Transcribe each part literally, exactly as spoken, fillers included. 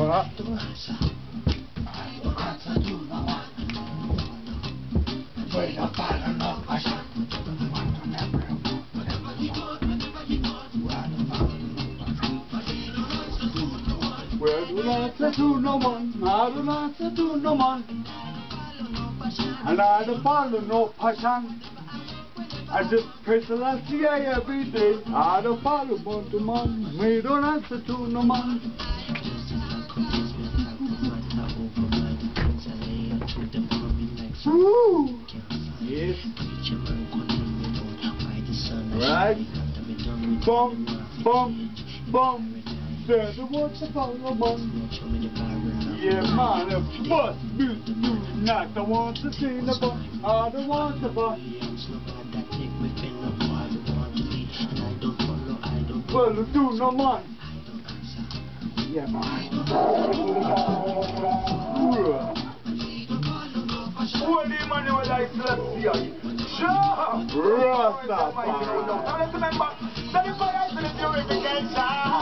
Well, do not say to no one, I do not say to no man, and I don't follow no passion. I just pray to last year every day. I don't follow but to man, we don't answer to no man. Ooh. Yes. Right. Bum, bum, bum. There's a what's the follow man. Yeah, man, a bus, music, not the one to see the bus, I don't want the bus. Well, do no man. Yeah, man. What do you man you like to see? Sure! Rastafari. Now remember, that is why I said the purification.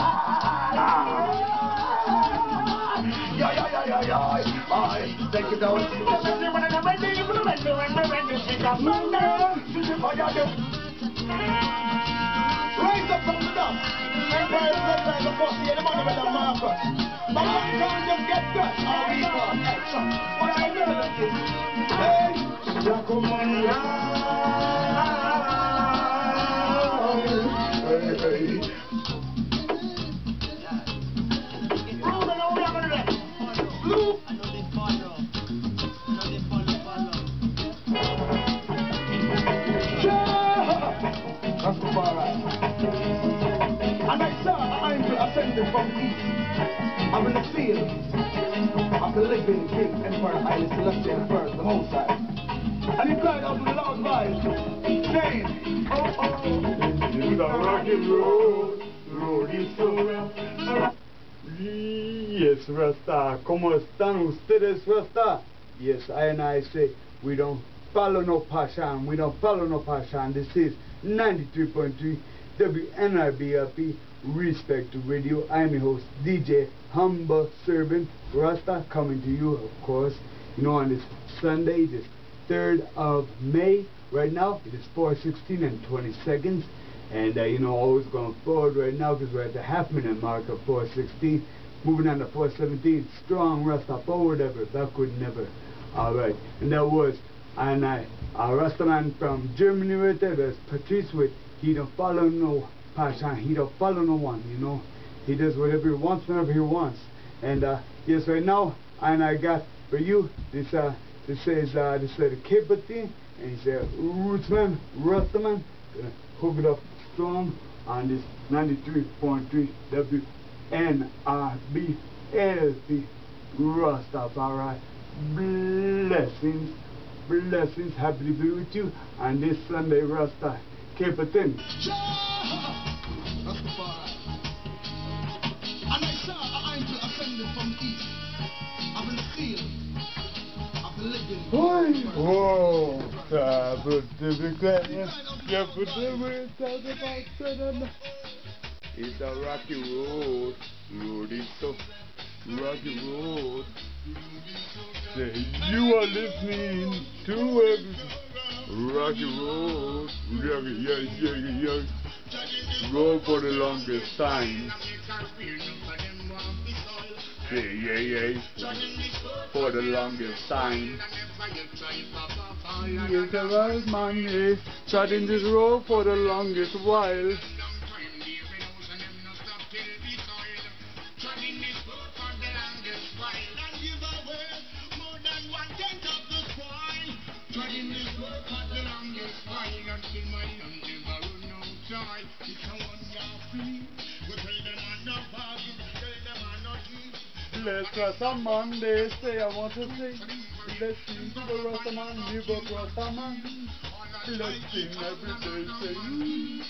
Yeah, yeah, yeah, yeah, yeah. I take it down. Rise up from the dust. Empire is left by the force. The money with the marker. But one can't just get good. All we got extra. What I know is, hey, Jacomonia. Hey, hey. And I saw an angel ascended from east. I'm in the field of the living King Emperor Haile Selassie the First, the Most High. And he cried out with a loud voice, saying, oh, oh, the rocky road, road is so rough. Yes, Rasta, ¿cómo están ustedes, Rasta? Yes, I and I say, we don't follow no passion, we don't follow no passion. This is ninety-three point three W N R B L P, Respect to Radio. I'm your host, D J Humble Servant Rasta, coming to you, of course, you know, on this Sunday, this third of May. Right now, it is four sixteen and twenty seconds, and uh, you know, always going forward right now because we're at the half minute mark of four sixteen, moving on to four seventeen. Strong Rasta, forward ever, backward never. Alright, and that was and I, a Rasta man from Germany right there. There's Patrice with he don't follow no passion, he don't follow no one, you know. He does whatever he wants whenever he wants. And uh, yes, right now, and I got for you this uh this says uh this said a caper thing, and he said Rootsman, Rastaman, uh, hook it up strong on this ninety-three point three W N R B L P Rastafari. Blessings, blessings, happy to be with you on this Sunday, Rasta. Keep it in. And I saw an angel ascended from east. I'm in the field of the living. Whoa, it's a rocky road, road is so rocky road. Say you are listening to a rocky road, rocky, yes, yes, yes. Road for the longest time. Say yeah, yeah, for the longest time. Yes, the right man is treading this road for the longest while. Treading this road for the longest while until my young never run out time. It's a wonder free. We tell them I'm not bargain, tell them I'm not cheap. Let's Rasta man, they say I want to sing. Let's sing to the Rasta man, live up Rasta man. Let's sing every day, say